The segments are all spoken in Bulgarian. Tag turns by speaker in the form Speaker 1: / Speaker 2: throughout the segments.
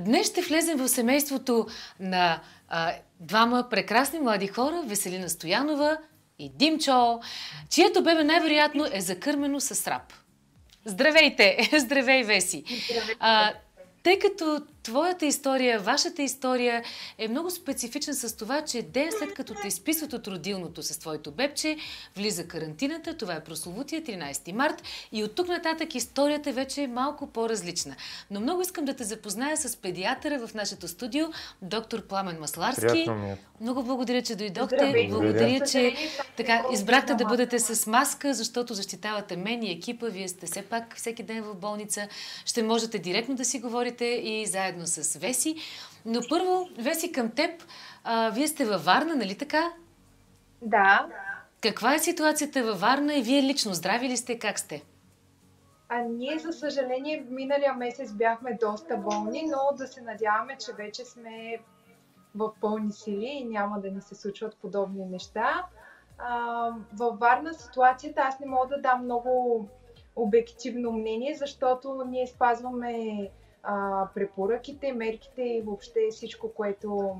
Speaker 1: Днес ще влезем в семейството на двама прекрасни млади хора, Веселина Стоянова и Димчо, чието бебе най-вероятно е закърмено с рап. Здравейте! Здравей, Веси! Тъй като твоята история, вашата история е много специфична с това, че ден след като те изписват от родилното с твоето бебче, влиза карантината, това е прословутия 13 март и от тук нататък историята вече е малко по-различна. Но много искам да те запозная с педиатъра в нашето студио, доктор Пламен Масларски.
Speaker 2: Приятно ми е.
Speaker 1: Много благодаря, че дойдохте.
Speaker 2: Здравей.
Speaker 1: Благодаря, че така избрахте да бъдете с маска, защото защитавате мен и екипа. Вие сте все пак всеки ден в болница. Ще можете директно да си говорите и заедно с Веси. Но първо, Веси, към теб. Вие сте във Варна, нали така?
Speaker 3: Да.
Speaker 1: Каква е ситуацията във Варна и вие лично здрави ли сте? Как сте?
Speaker 3: Ние, за съжаление, миналия месец бяхме доста болни, но да се надяваме, че вече сме в пълни сили и няма да ни се случват подобни неща. Във Варна ситуацията аз не мога да дам много обективно мнение, защото ние спазваме препоръките, мерките и въобще всичко, което...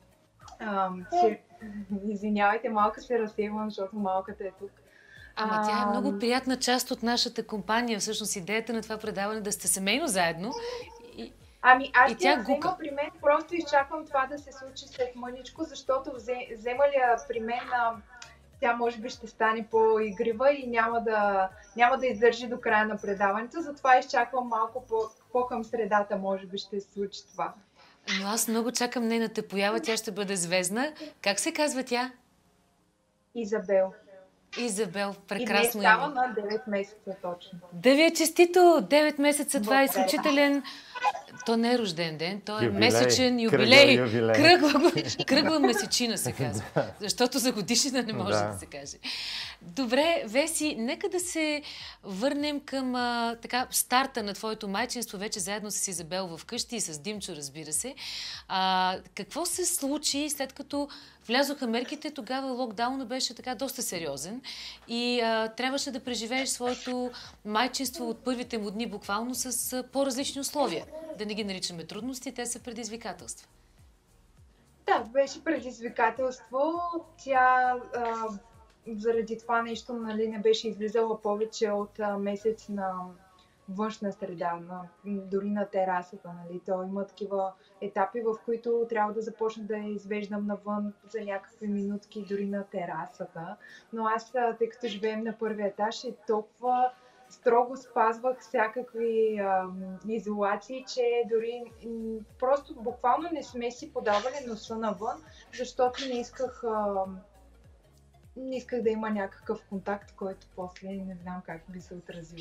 Speaker 3: Извинявайте, малко се разсейвам, защото малката е тук.
Speaker 1: Ама тя е много приятна част от нашата компания. Всъщност идеята на това предаване е да сте семейно заедно.
Speaker 3: Аз тя взема при мен, просто изчаквам това да се случи след мъничко, защото взема ли при мен, тя може би ще стане по-игрива и няма да издържи до края на предаването, затова изчаквам малко по-към средата, може би ще се случи това.
Speaker 1: Но аз много чакам нейната поява, тя ще бъде звездна. Как се казва тя?
Speaker 3: Изабел.
Speaker 1: Изабел, прекрасно
Speaker 3: име. И става на 9 месеца точно.
Speaker 1: Да ви е честито! 9 месеца, това е изключителен... То не е рожден ден, то е месечен юбилей. Кръгла месечина се казва. Защото за годишнина не може да се каже. Добре, Веси, нека да се върнем към старта на твоето майчинство, вече заедно с Изабел вкъщи и с Димчо, разбира се. Какво се случи след като влязоха мерките? Тогава локдаунът беше така доста сериозен и трябваше да преживееш своето майчинство от първите му дни буквално с по-различни условия. Да не ги наричаме трудности, те са предизвикателства.
Speaker 3: Да, беше предизвикателство. Тя заради това нещо не беше излизала повече от месец на външна среда, дори на терасата. То има такива етапи, в които трябва да започна да я извеждам навън за някакви минутки, дори на терасата. Но аз, тъй като живеем на първия етаж, и толкова строго спазвах всякакви изолации, че дори просто буквално не сме си подавали носа навън, защото не исках да има някакъв контакт, който после не знам как би се отразил.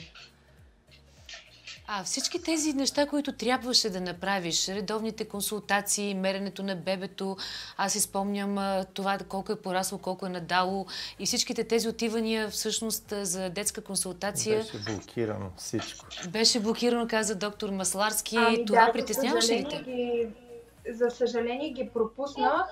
Speaker 1: Всички тези неща, които трябваше да направиш, редовните консултации, меренето на бебето, аз си спомням това колко е порасло, колко е надало и всичките тези отивания всъщност за детска консултация.
Speaker 2: Беше блокирано всичко.
Speaker 1: Беше блокирано, каза доктор Масларски. Това притесняваше ли те?
Speaker 3: За съжаление ги пропусна.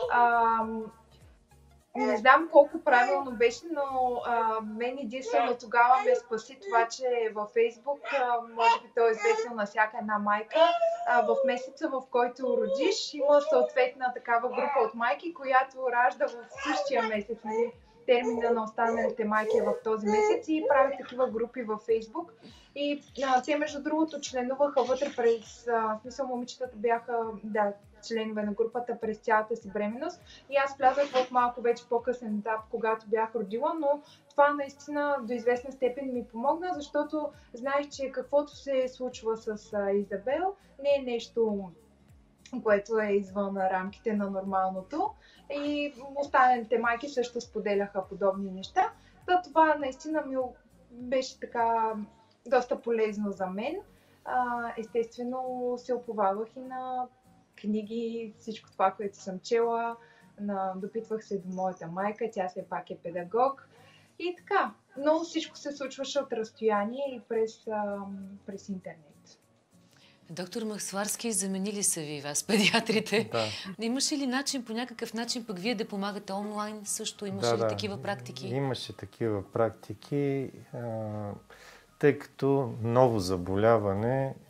Speaker 3: Не знам колко правилно беше, но мен единствено тогава ме спаси това, че във Фейсбук, може би той е известен на всяка една майка, в месеца, в който родиш, има съответна такава група от майки, която ражда в същия месец. Термина на останалите майки е в този месец и правят такива групи във Фейсбук. И те, между другото, членуваха вътре през... смисъл, момичетата бяха... членове на групата през цялата си бременност. И аз влязах в малко вече по-късен етап, когато бях родила, но това наистина до известна степен ми помогна, защото знаех, че каквото се случва с Изабел не е нещо, което е извън рамките на нормалното. И останалите майки също споделяха подобни неща. Това наистина ми беше така доста полезно за мен. Естествено се уповавах и на книги, всичко това, което съм чела. Допитвах се до моята майка, тя все пак е педагог. И така, но всичко се случваше от разстояние и през интернет.
Speaker 1: Доктор Масларски, заменили са ви вас, педиатрите.
Speaker 2: Да.
Speaker 1: Имаше ли начин, по някакъв начин пък вие да помагате онлайн също? Имаше ли такива практики?
Speaker 2: Имаше такива практики, тъй като ново заболяване,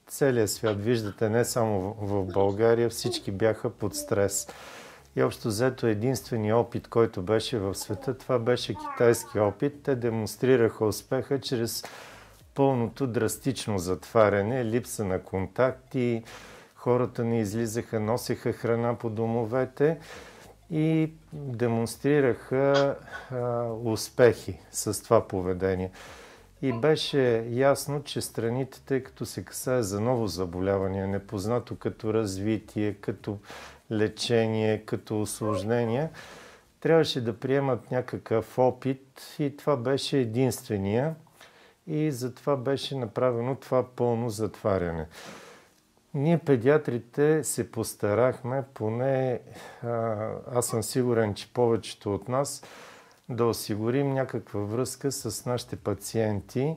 Speaker 2: целия свят, виждате, не само в България, всички бяха под стрес. И общо взето единственият опит, който беше в света, това беше китайски опит. Те демонстрираха успеха чрез пълното драстично затваряне, липса на контакти, хората не излизаха, носеха храна по домовете и демонстрираха успехи с това поведение. И беше ясно, че страните, тъй като се касае за ново заболяване, непознато като развитие, като лечение, като усложнение, трябваше да приемат някакъв опит и това беше единствения. И затова беше направено това пълно затваряне. Ние, педиатрите, се постарахме, поне аз съм сигурен, че повечето от нас, да осигурим някаква връзка с нашите пациенти,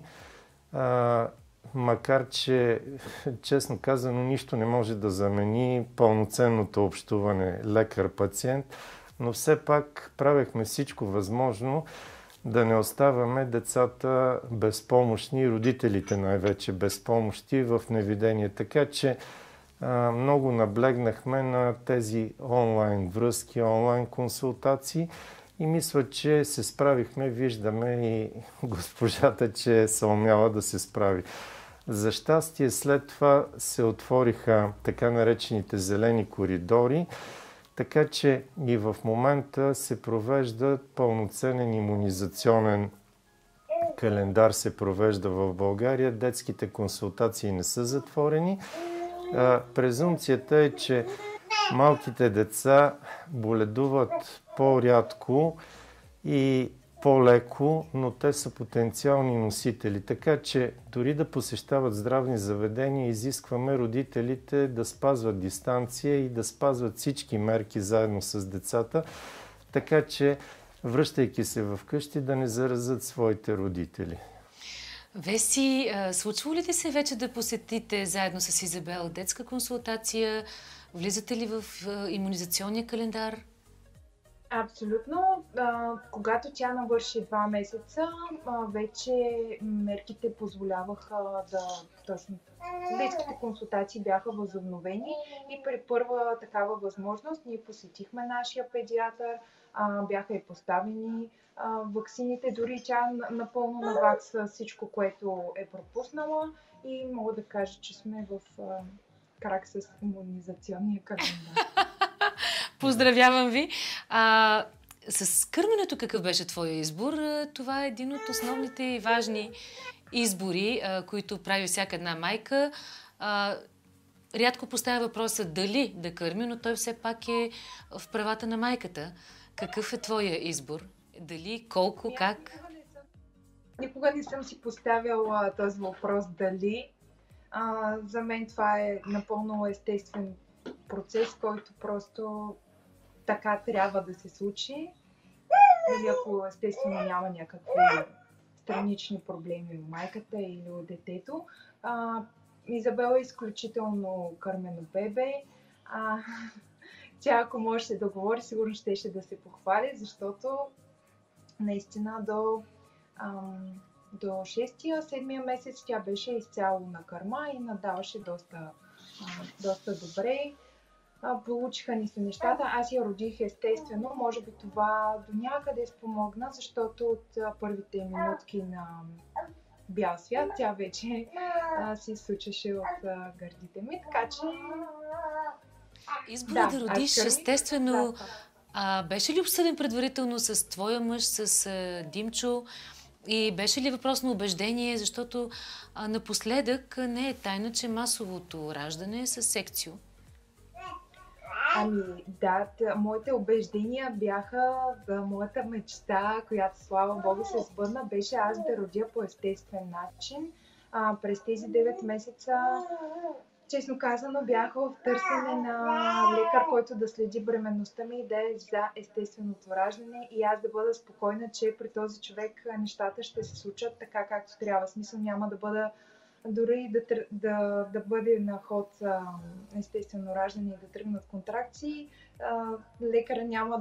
Speaker 2: макар че, честно казано, нищо не може да замени пълноценното общуване лекар-пациент, но все пак правехме всичко възможно да не оставаме децата безпомощни, родителите най-вече безпомощни в невидение. Така че много наблегнахме на тези онлайн връзки, онлайн консултации и мисля, че се справихме. Виждаме и госпожата, че се умяла да се справи. За щастие, след това се отвориха така наречените зелени коридори, така че и в момента се провежда пълноценен имунизационен календар, се провежда в България. Детските консултации не са затворени. Презумпцията е, че малките деца боледуват по-рядко и по-леко, но те са потенциални носители. Така че дори да посещават здравни заведения, изискваме родителите да спазват дистанция и да спазват всички мерки заедно с децата, така че, връщайки се в къщи, да не заразят своите родители.
Speaker 1: Веси, случва ли ти се вече да посетите заедно с Изабел детска консултация? Влизате ли в имунизационния календар?
Speaker 3: Абсолютно. Когато тя навърши 2 месеца, вече мерките позволяваха точно детските консултации бяха възобновени и при първа такава възможност ние посетихме нашия педиатър, бяха и поставени ваксините, дори тя напълно навакса всичко, което е пропуснала и мога да кажа, че сме в крак с имунизационния календар.
Speaker 1: Поздравявам ви! С кърменето какъв беше твоя избор? Това е един от основните и важни избори, които прави всяка една майка. Рядко поставя въпроса дали да кърми, но той все пак е в правата на майката. Какъв е твоя избор? Дали, колко, как?
Speaker 3: Никога не съм си поставяла този въпрос дали. За мен това е напълно естествен процес, който просто така трябва да се случи. Дали ако естествено няма някакви странични проблеми у майката или у детето. Изабела е изключително кърмено бебе. Тя, ако можеше да говори, сигурно щеше да се похвали, защото наистина до 6-7 месец тя беше изцяло на кърма и надаваше доста добре. Получиха ни се нещата. Аз я родих естествено. Може би това до някъде спомогна, защото от първите минутки на бял свят тя вече се изсучаше от гърдите ми. Така че...
Speaker 1: Избора да родиш естествено... беше ли обсъден предварително с твоя мъж, с Димчо? И беше ли въпрос на убеждение? Защото напоследък не е тайна, че масовото раждане е със секцио.
Speaker 3: Да, моите убеждения бяха, моята мечта, която слава Богу се сбъдна, беше аз да родя по естествен начин. През тези 9 месеца, честно казано, бях в търсене на лекар, който да следи бременността ми и да е за естественото раждане и аз да бъда спокойна, че при този човек нещата ще се случат така, както трябва. В смисъл няма да бъда дори да бъде на ход естествено раждане и да тръгнат контракции, лекаря няма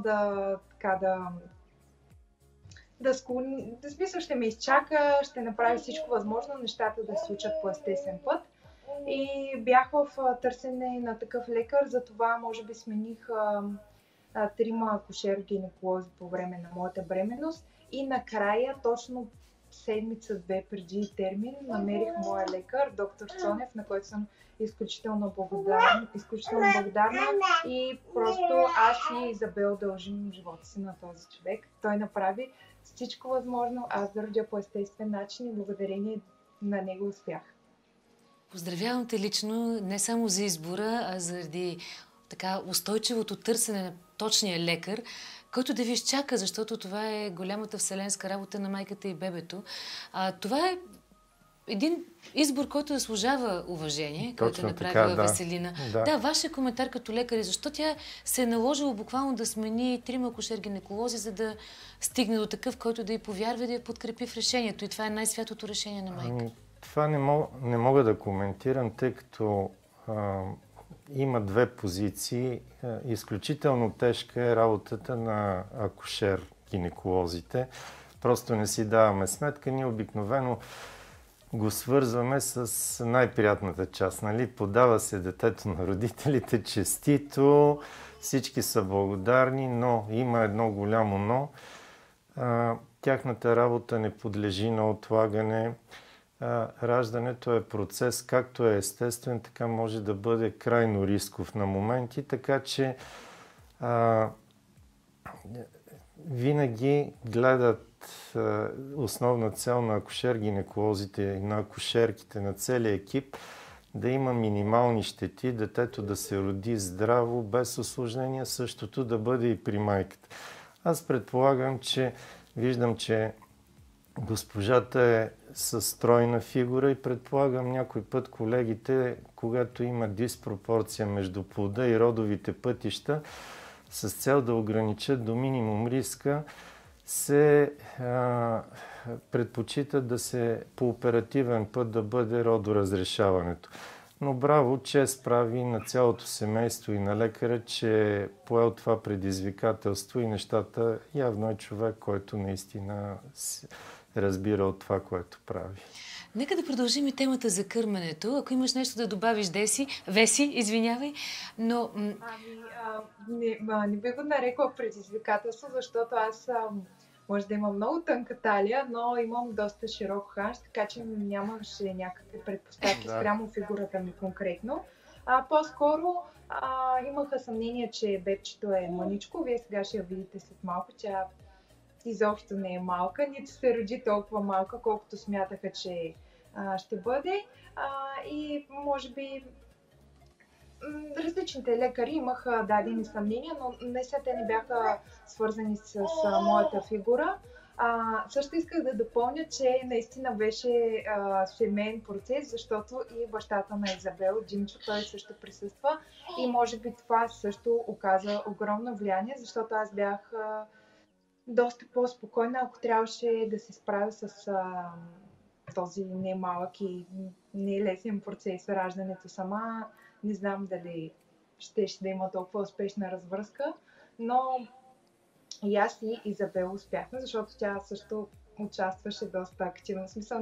Speaker 3: да склони, в смисъл ще ме изчака, ще направи всичко възможно нещата да се случат по естествен път. И бях в търсене на такъв лекар, затова може би смених 3 акушер-гинеколози по време на моята бременност и накрая, точно седмица-две преди термин, намерих моя лекар, доктор Цонев, на който съм изключително благодарна и просто аз и Изабел дължим живота си на този човек. Той направи всичко възможно, аз да родя по естествен начин и благодарение на него успях.
Speaker 1: Поздравявам те лично не само за избора, а заради така устойчивото търсене на точния лекар, който да ви изчака, защото това е голямата вселенска работа на майката и бебето. Това е един избор, който заслужава уважение, който е направила Веселина. Да, вашия коментар като лекар, защо тя се е наложила буквално да смени 3 акушер-гинеколози, за да стигне до такъв, който да й повярва и да я подкрепи в решението. И това е най-святото решение на майка.
Speaker 2: Това не мога да коментирам, тъй като има две позиции. Изключително тежка е работата на акушер-гинеколозите. Просто не си даваме сметка. Ние обикновено го свързваме с най-приятната част. Нали? Подава се детето на родителите честито, всички са благодарни, но има едно голямо но. Тяхната работа не подлежи на отлагане. Раждането е процес, както е естествен, така може да бъде крайно рисков на моменти, така че винаги гледат основна цел на акушер-гинеколозите и на акушерките, на целия екип, да има минимални щети, детето да се роди здраво, без усложнения, същото да бъде и при майката. Аз предполагам, виждам, че госпожата е със стройна фигура и предполагам някой път колегите, когато има диспропорция между плода и родовите пътища, с цел да ограничат до минимум риска, се предпочитат да се по оперативен път да бъде родоразрешаването. Но браво, чест прави на цялото семейство и на лекаря, че е поел това предизвикателство и нещата явно е човек, който наистина разбира от това, което прави.
Speaker 1: Нека да продължим и темата за кърменето. Ако имаш нещо да добавиш, Веси, извинявай, но...
Speaker 3: Не би го нарекла предизвикателство, защото аз може да имам много тънка талия, но имам доста широк ханш, така че нямаше някакви предпоставки спрямо фигурата ми конкретно. По-скоро имаха съмнение, че бебчето е мъничко. Вие сега ще я видите след малко, тя изобщо не е малка, нито се роди толкова малка, колкото смятаха, че ще бъде. И може би различните лекари имаха дадени съмнения, но не сега те не бяха свързани с моята фигура. Също исках да допълня, че наистина беше семейен процес, защото и бащата на Изабел, Димчо, той също присъства и може би това също оказа огромно влияние, защото аз бях доста по-спокойна, ако трябваше да се справя с този немалък и нелесен процес раждането сама. Не знам дали ще да има толкова успешна развръзка, но и аз и Изабел успяхме, защото тя също участваше доста активно. В смисъл,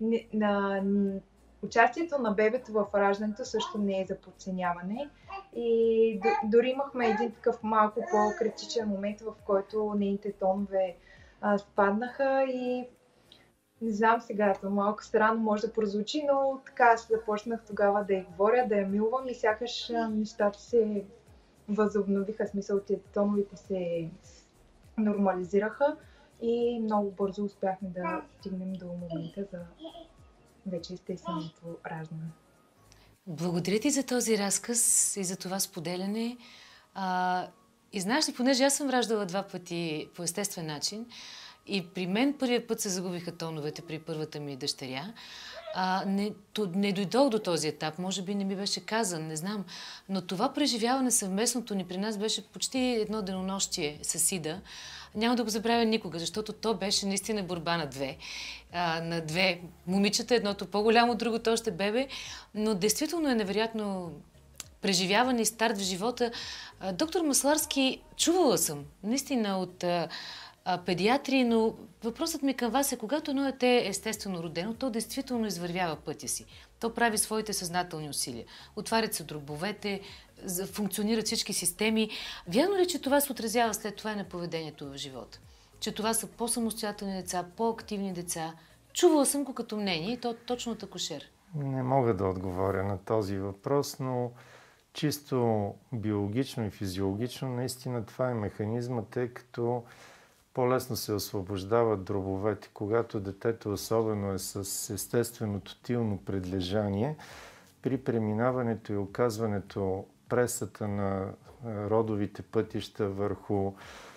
Speaker 3: участието на бебето в раждането също не е за подценяване. И дори имахме един такъв малко по-критичен момент, в който нейните тонове спаднаха и не знам сега, малко странно може да прозвучи, но така аз започнах тогава да я говоря, да я милвам и сякаш нещата се възобновиха, смисъл, тоновете се нормализираха и много бързо успяхме да стигнем до момента за вече естественото раждане.
Speaker 1: Благодаря ти за този разказ и за това споделяне. И знаеш ли, понеже аз съм раждала 2 пъти по естествен начин, и при мен първият път се загубиха тоновете при първата ми дъщеря. Не дойдох до този етап, може би не ми беше казан, не знам. Но това преживяване съвместното ни при нас беше почти едно денонощие с Ида. Няма да го забравя никога, защото то беше наистина борба на две. На 2 момичета, едното по-голямо, другото още бебе. Но действително е невероятно преживяване и старт в живота. Доктор Масларски, чувала съм наистина от педиатри, но въпросът ми към вас е, когато едно дете е естествено родено, то действително извървява пътя си. То прави своите съзнателни усилия. Отварят се дробовете, функционират всички системи. Вярно ли, че това се отразява след това и на поведението в живота? Че това са по-самостоятелни деца, по-активни деца? Чувала съм го като мнение и то точно от акушер.
Speaker 2: Не мога да отговоря на този въпрос, но чисто биологично и физиологично наистина това е механизма, тъй като по-лесно се освобождават дробовете, когато детето особено е с естественото тилно предлежание. При преминаването и оказването пресата на родовите пътища върху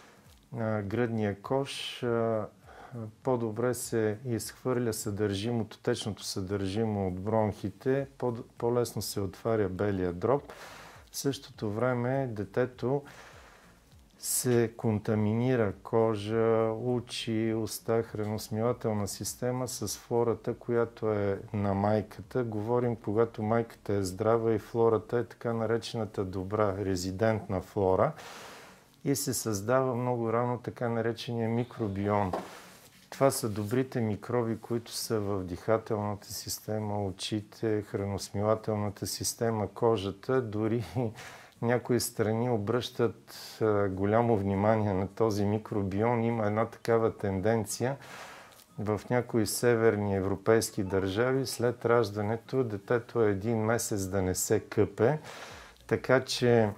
Speaker 2: гръдния кош, по-добре се изхвърля съдържимото, течното съдържимо от бронхите, по-лесно се отваря белия дроб. В същото време детето се контаминира кожа, очи, уста, храносмилателна система с флората, която е на майката. Говорим, когато майката е здрава и флората е така наречената добра резидентна флора и се създава много рано така наречения микробиом. Това са добрите микроби, които са в дихателната система, очите, храносмилателната система, кожата. Дори някои страни обръщат голямо внимание на този микробиом. Има една такава тенденция в някои северни европейски държави. След раждането детето е 1 месец да не се къпе, така че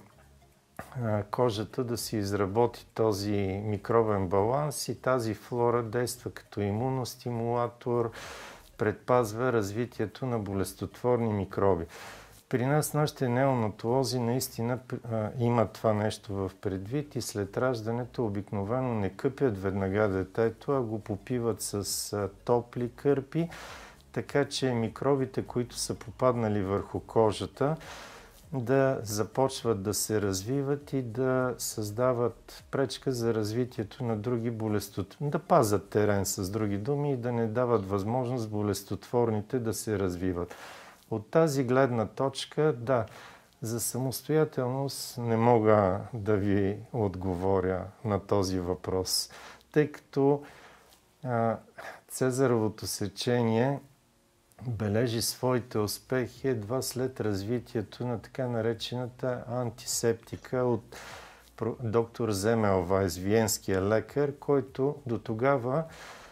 Speaker 2: кожата да си изработи този микробен баланс и тази флора действа като имуностимулатор, предпазва развитието на болестотворни микроби. При нас, нашите неонатолози, наистина имат това нещо в предвид и след раждането обикновено не къпят веднага детето, а го попиват с топли кърпи, така че микробите, които са попаднали върху кожата, да започват да се развиват и да създават пречка за развитието на други болестотворни, да пазят терен с други думи и да не дават възможност болестотворните да се развиват. От тази гледна точка, да, за самостоятелност не мога да ви отговоря на този въпрос, тъй като Цезаровото сечение бележи своите успехи едва след развитието на така наречената антисептика от доктор Земелвайс, виенския лекар, който до тогава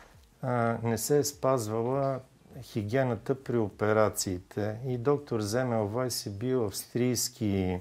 Speaker 2: не се е спазвала хигиената при операциите. И доктор Земелвайс е бил австрийски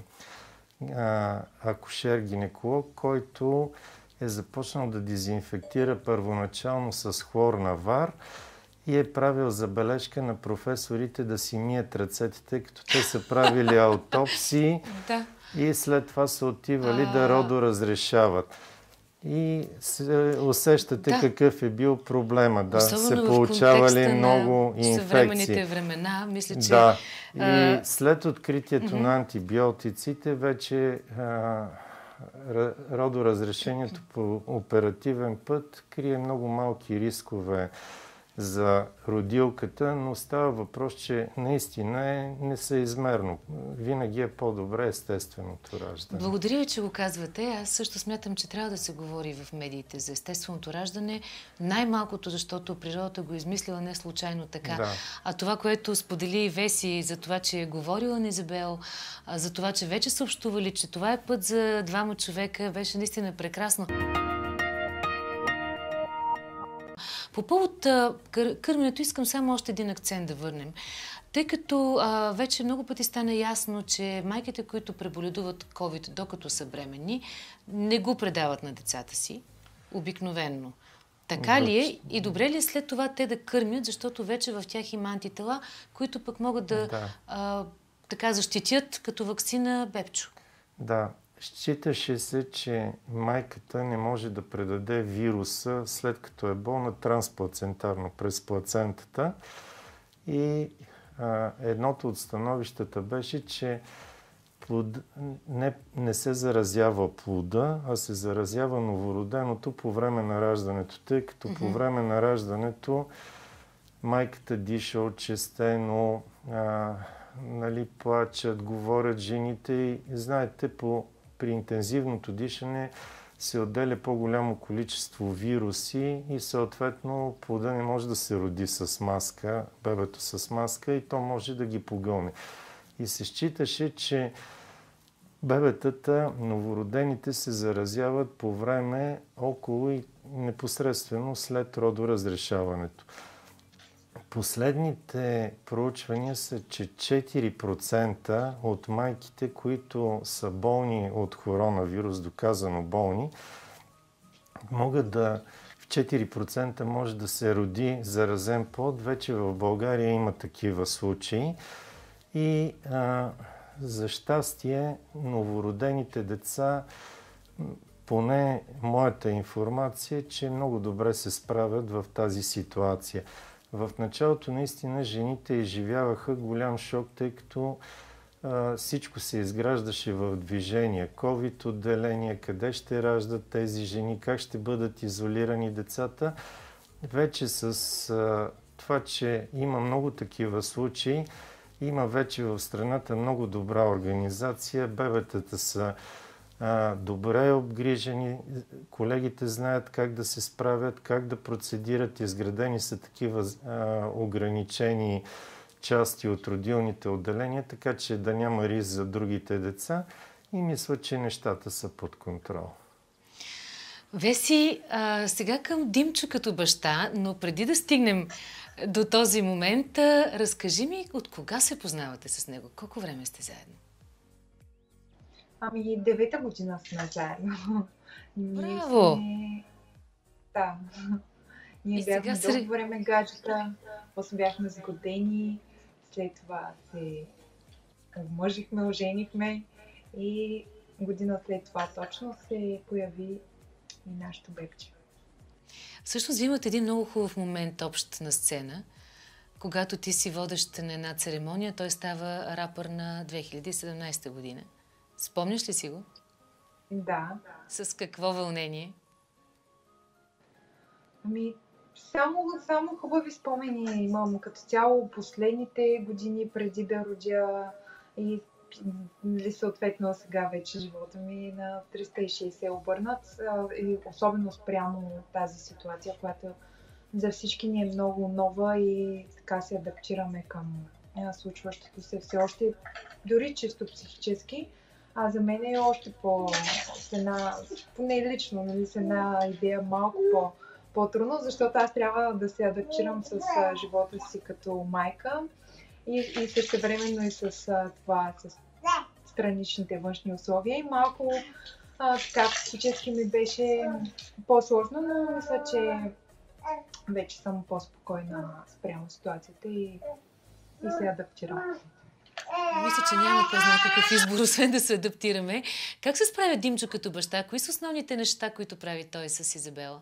Speaker 2: акушер-гинеколог, който е започнал да дезинфектира първоначално с хлорна вар и е правил забележка на професорите да си мият ръцете, тъй като те са правили аутопсии и след това са отивали да родоразрешават. И усещате какъв е бил проблема. Да, се получавали много инфекции.
Speaker 1: Съвременните времена, мисля, че...
Speaker 2: Да, и след откритието на антибиотиците вече родоразрешението по оперативен път крие много малки рискове за родилката, но става въпрос, че наистина е несъизмерно. Винаги е по-добре естественото раждане.
Speaker 1: Благодаря ви, че го казвате. Аз също смятам, че трябва да се говори в медиите за естественото раждане. Най-малкото, защото природата го измислила не случайно така. Да. А това, което сподели и Веси за това, че е говорила на Изабел, за това, че вече са общували, че това е път за 2 човека, беше наистина прекрасно. По повод кърменето искам само още един акцент да върнем. Тъй като вече много пъти стана ясно, че майките, които преболедуват COVID, докато са бременни, не го предават на децата си, обикновенно. Така ли е? И добре ли е след това те да кърмят, защото вече в тях има антитела, които пък могат да така защитят като ваксина бебчо?
Speaker 2: Да. Считаше се, че майката не може да предаде вируса след като е болна трансплацентарно през плацентата. И едното от становищата беше, че не се заразява плода, а се заразява новороденото по време на раждането, тъй като по време на раждането майката диша очестено, плачат, говорят жените и знаете, при интензивното дишане се отделя по-голямо количество вируси и съответно плода не може да се роди с маска, бебето с маска и то може да ги погълне. И се считаше, че бебетата, новородените, се заразяват по време, около и непосредствено след родоразрешаването. Последните проучвания са, че 4% от майките, които са болни от коронавирус, доказано болни, могат да, в 4% може да се роди заразен плод. Вече в България има такива случаи. И за щастие, новородените деца, поне моята информация, е, че много добре се справят в тази ситуация. В началото наистина жените изживяваха голям шок, тъй като всичко се изграждаше в движение. COVID отделения, къде ще раждат тези жени, как ще бъдат изолирани децата. Вече с това, че има много такива случаи, има вече в страната много добра организация. Бебетата са добре обгрижени, колегите знаят как да се справят, как да процедират, изградени са такива ограничени части от родилните отделения, така че да няма риск за другите деца и мисля, че нещата са под контрол.
Speaker 1: Веси, сега към Димчо като баща, но преди да стигнем до този момент, разкажи ми от кога се познавате с него? Колко време сте заедно?
Speaker 3: 9-та година сме заедно.
Speaker 1: Браво!
Speaker 3: Да. Ние бяхме дълго време гаджета, после бяхме сгодени, след това се омъжихме, оженихме и година след това точно се появи и нашето бебче.
Speaker 1: Всъщност, ви имате един много хубав момент общ на сцена, когато ти си водещ на една церемония, той става рапър на 2017 година. Спомняш ли си го?
Speaker 3: Да.
Speaker 1: С какво вълнение?
Speaker 3: Само хубави спомени имам като цяло последните години преди да родя и съответно сега вече живота ми на 360 обърнат и особено спрямо тази ситуация, която за всички ни е много нова и така се адаптираме към случващото се все още, дори чисто психически. А за мен е още поне лично, нали, с една идея малко по-трудно, защото аз трябва да се адаптирам с живота си като майка и същевременно и с това, с страничните външни условия. И малко така психически ми беше по-сложно, но мисля, че вече съм по-спокойна спрямо ситуацията и се адаптирам.
Speaker 1: Мисля, че няма кой знае какъв избор, освен да се адаптираме. Как се справя Димчо като баща? Кои са основните неща, които прави той с Изабела?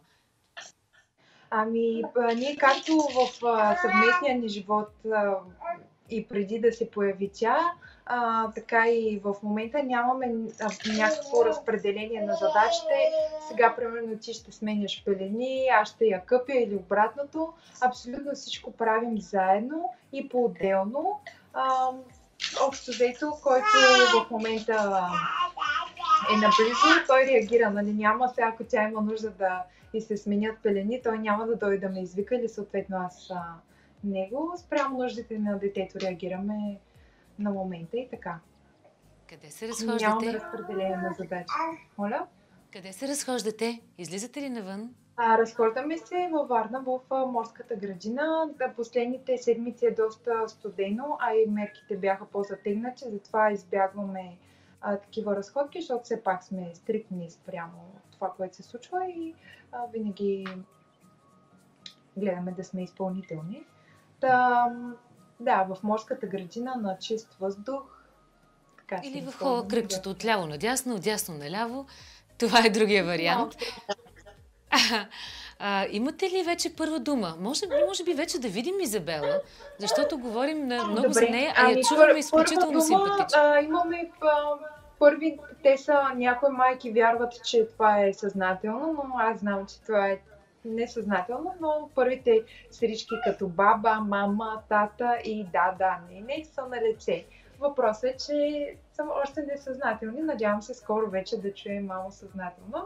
Speaker 3: Ние както в съвместния ни живот и преди да се появи тя, така и в момента нямаме някакво разпределение на задачите. Сега, примерно, ти ще сменяш пелени, аз ще я къпя или обратното. Абсолютно всичко правим заедно и по-отделно. Общо взето, който в момента е наблизо, той реагира. Нали? Няма сега, ако тя има нужда да и се сменят пелени, той няма да дойде да ме извика или съответно аз него. Спрямо нуждите на детето реагираме на момента и така.
Speaker 1: Къде се разхождате?
Speaker 3: Нямаме разпределение на задачи. Моля?
Speaker 1: Къде се разхождате? Излизате ли навън?
Speaker 3: Разхождаме се във Варна, в морската градина. Последните седмици е доста студено, а и мерките бяха по-затегнати, затова избягваме такива разходки, защото все пак сме стриктни спрямо това, което се случва и винаги гледаме да сме изпълнителни. Да, в морската градина на чист въздух. Така,
Speaker 1: или в хола кръгчето отляво надясно, отдясно наляво. Това е другия вариант. Имате ли вече първа дума? Може би вече да видим Изабела, защото говорим много за нея, а я чуваме изключително симпатично.
Speaker 3: Имаме първи, някои майки вярват, че това е съзнателно, но аз знам, че това е несъзнателно, но първите срички като баба, мама, тата и не са на лице. Въпросът е, че са още несъзнателни. Надявам се скоро вече да чуем малко съзнателно.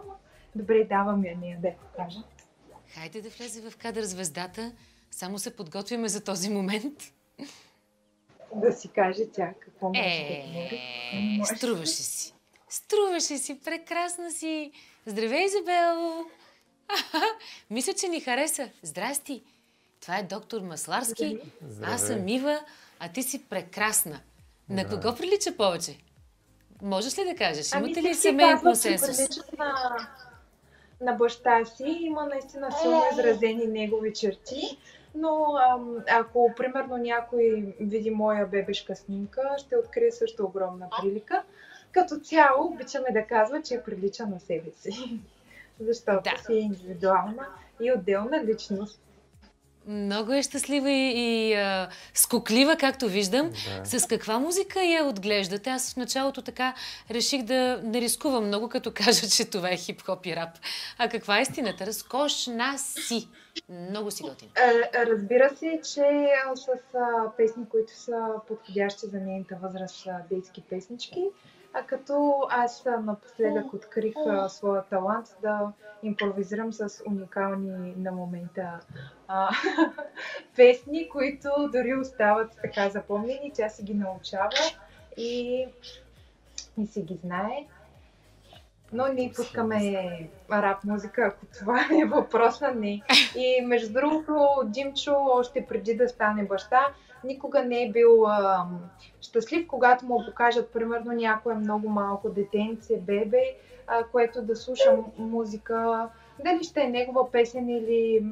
Speaker 3: Добре, давам я нея да я покажа.
Speaker 1: Хайде да влезе в кадър звездата. Само се подготвяме за този момент.
Speaker 3: Да си каже тя какво може да говори.
Speaker 1: Струваше си. Струваше си, прекрасна си. Здравей, Изабел! Мисля, че ни хареса. Здрасти! Това е доктор Масларски.
Speaker 2: Здравей.
Speaker 1: Аз съм Ива, а ти си прекрасна. На кого прилича повече? Можеш ли да кажеш? Имате ли семейен консенсус?
Speaker 3: Прилича на баща си. Има наистина силно изразени негови черти. Но ако, примерно, някой види моя бебешка снимка, ще открие също огромна прилика. Като цяло, обичаме да казва, че прилича на себе си. Защото си е индивидуална и отделна личност.
Speaker 1: Много е щастлива и скоклива, както виждам. Да. С каква музика я отглеждате? Аз в началото така реших да не рискувам много, като кажа, че това е хип-хоп и рап. А каква е истината? Разкошна си. Много си готина.
Speaker 3: Разбира се, че с песни, които са подходящи за нейната възраст, детски песнички. А като аз напоследък открих своя талант да импровизирам с уникални на момента песни, които дори остават така запомнени. Тя си ги научава и си ги знае. Но ние пускаме рап музика, ако това е въпрос на не. И между другото, Димчо, още преди да стане баща, никога не е бил щастлив, когато му покажат, примерно, някое много малко детенце, бебе, което да слуша музика, дали ще е негова песен или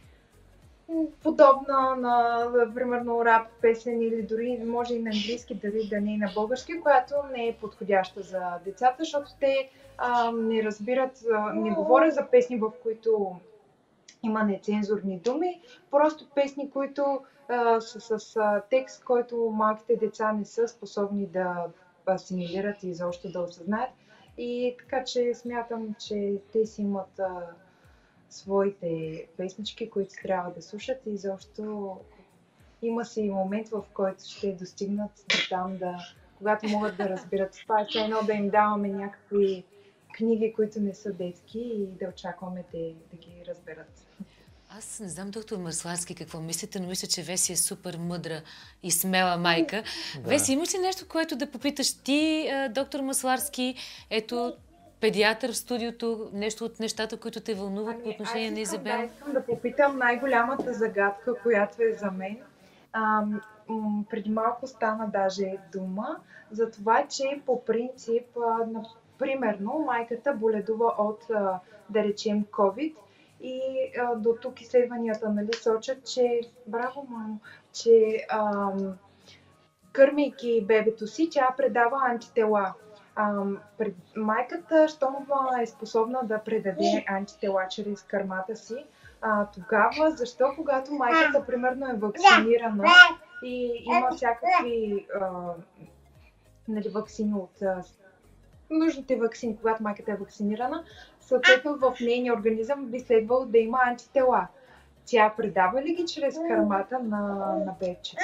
Speaker 3: подобна на, примерно, рап песен или дори може и на английски, дали да не е на български, която не е подходяща за децата, защото те не разбират, не говорят за песни, в които има нецензурни думи, просто песни, които са с текст, който малките деца не са способни да асимилират и изобщо да осъзнаят. И така че смятам, че те си имат своите песнички, които трябва да слушат и изобщо има си и момент, в който ще достигнат до там, когато могат да разбират. Това е едно да им даваме някакви книги, които не са детски и да очакваме те да ги разберат.
Speaker 1: Аз не знам, доктор Масларски, какво мислите, но мисля, че Веси е супер мъдра и смела майка. Да. Веси, имаш ли нещо, което да попиташ ти, доктор Масларски? Ето, педиатър в студиото, нещо от нещата, които те вълнуват по отношение на Изабел?
Speaker 3: Да, искам да попитам най-голямата загадка, която е за мен. Преди малко стана даже дума за това, че по принцип, примерно, майката боледува от, да речем, COVID и до тук изследванията, нали, сочат, че, браво, мамо, че кърмейки бебето си, тя предава антитела. Майката, щом е способна да предаде антитела чрез кърмата си, тогава, защо когато майката, примерно, е вакцинирана и има всякакви ваксини от нужните ваксини, когато майката е вакцинирана, съответно в нейния организъм би следвало да има антитела. Тя предава ли ги чрез кърмата на бебчето?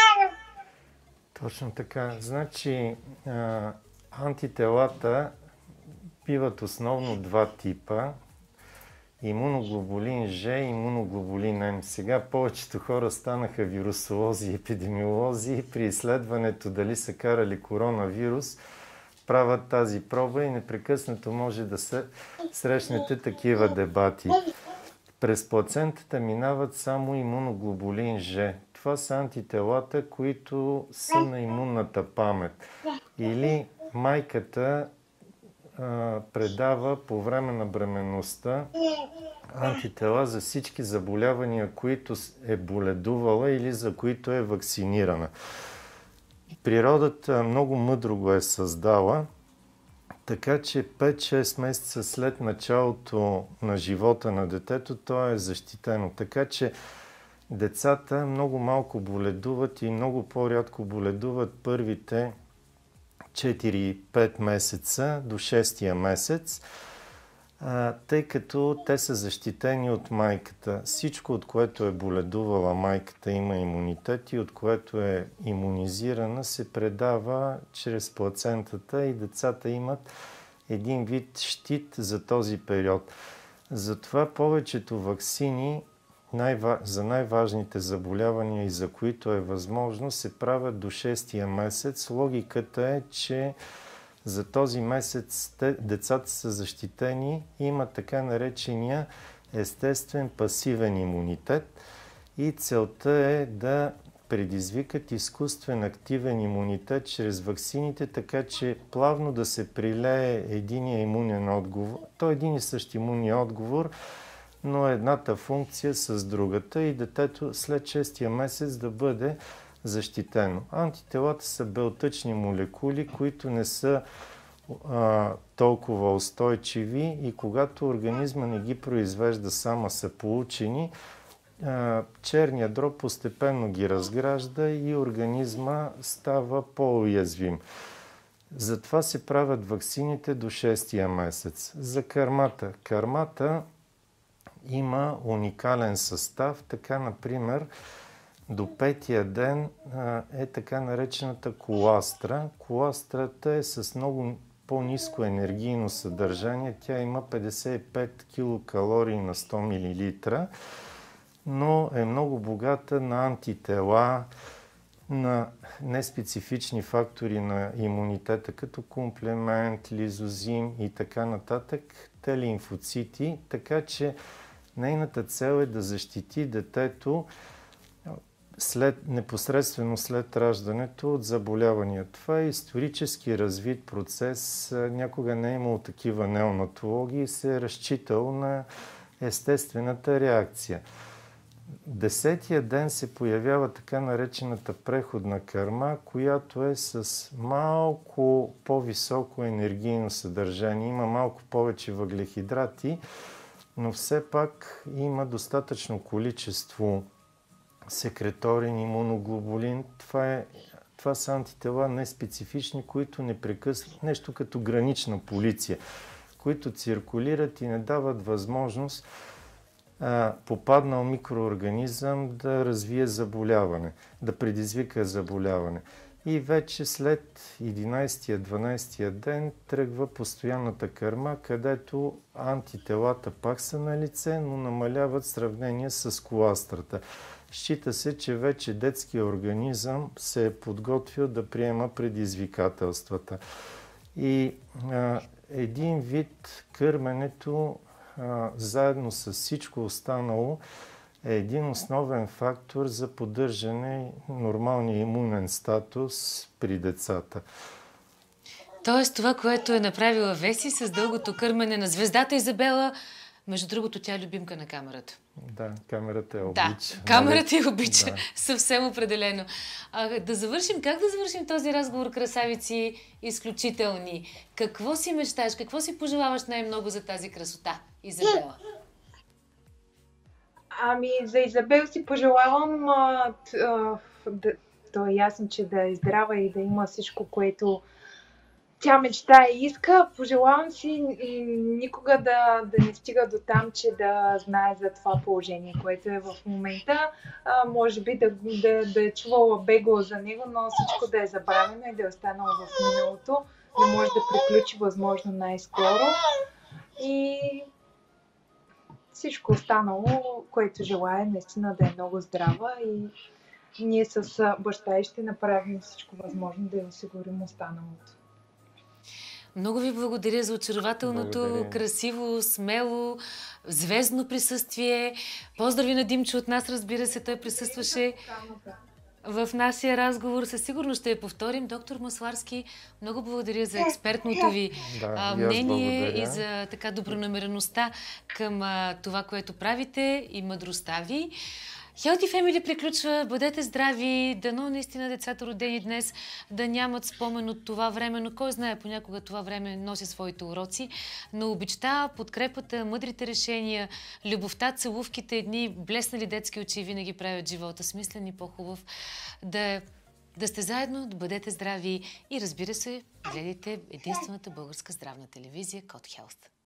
Speaker 2: Точно така. Значи, антителата биват основно два типа. Имуноглобулин Ж и имуноглобулин М. Сега повечето хора станаха вирусолози и епидемиолози. При изследването дали са карали коронавирус, правят тази проба и непрекъснато може да се срещнете такива дебати. През плацентата минават само имуноглобулин Ж. Това са антителата, които са на имунната памет. Или майката предава по време на бременността антитела за всички заболявания, които е боледувала или за които е вакцинирана. Природата много мъдро го е създала, така че 5-6 месеца след началото на живота на детето, то е защитено. Така че децата много малко боледуват и много по-рядко боледуват първите 4-5 месеца до 6-я месец, тъй като те са защитени от майката. Всичко, от което е боледувала майката, има имунитет и от което е имунизирана, се предава чрез плацентата и децата имат един вид щит за този период. Затова повечето ваксини за най-важните заболявания и за които е възможно, се правят до 6-я месец. Логиката е, че за този месец децата са защитени и има така наречения естествен пасивен имунитет и целта е да предизвикат изкуствен активен имунитет чрез ваксините, така че плавно да се прилее единия имунен отговор. То е един и същ имунен отговор, но едната функция с другата и детето след 6-я месец да бъде защитено. Антителата са белтъчни молекули, които не са толкова устойчиви и когато организма не ги произвежда сам, а са получени, черният дроб постепенно ги разгражда и организма става по-уязвим. Затова се правят ваксините до 6-я месец. За кармата. Кармата има уникален състав. Така, например, до 5-я ден е така наречената коластра. Коластрата е с много по-ниско енергийно съдържание. Тя има 55 килокалории на 100 мл, но е много богата на антитела, на неспецифични фактори на имунитета, като комплемент, лизозим и така нататък, те лимфоцити, така че нейната цел е да защити детето непосредствено след раждането от заболявания. Това е исторически развит процес. Някога не е имало такива неонатологии и се е разчитал на естествената реакция. 10-я ден се появява така наречената преходна кърма, която е с малко по-високо енергийно съдържание. Има малко повече въглехидрати, но все пак има достатъчно количество секреторен, имуноглобулин. Това са антитела неспецифични, които непрекъснато, нещо като гранична полиция, които циркулират и не дават възможност попаднал микроорганизъм да развие заболяване, да предизвика заболяване. И вече след 11-я, 12-я ден тръгва постоянната кърма, където антителата пак са на лице, но намаляват в сравнение с коластрата. Счита се, че вече детския организъм се е подготвил да приема предизвикателствата. И един вид кърменето заедно с всичко останало е един основен фактор за поддържане нормалния имунен статус при децата.
Speaker 1: Тоест това, което е направила Веси с дългото кърмене на звездата Изабела, между другото, тя е любимка на камерата.
Speaker 2: Да, камерата я обича.
Speaker 1: Да, камерата я обича, да. Съвсем определено. Да завършим, как да завършим този разговор, красавици изключителни? Какво си мечтаеш, какво си пожелаваш най-много за тази красота, Изабела?
Speaker 3: Ами, за Изабел си пожелавам, то е ясно, че да е здрава и да има всичко, което тя мечтае и иска. Пожелавам си никога да не стига до там, че да знае за това положение, което е в момента. Може би да е чувала бегло за него, но всичко да е забравено и да е останало в миналото, да може да приключи възможно най-скоро. И всичко останало, което желая, наистина да е много здрава и ние с баща и ще направим всичко възможно да я осигурим останалото.
Speaker 1: Много ви благодаря за очарователното, красиво, смело, звездно присъствие. Поздрави на Димчо от нас, разбира се, той присъстваше в нашия разговор. Със сигурност ще я повторим. Доктор Масларски, много благодаря за експертното ви мнение и за така добронамереността към това, което правите и мъдростта ви. Healthy Family приключва. Бъдете здрави. Дано наистина децата, родени днес, да нямат спомен от това време, но кой знае, понякога това време носи своите уроци. Но обичта, подкрепата, мъдрите решения, любовта, целувките, едни блеснали детски очи винаги правят живота смислен и по-хубав. Да сте заедно, да бъдете здрави и разбира се, гледайте единствената българска здравна телевизия Code Health.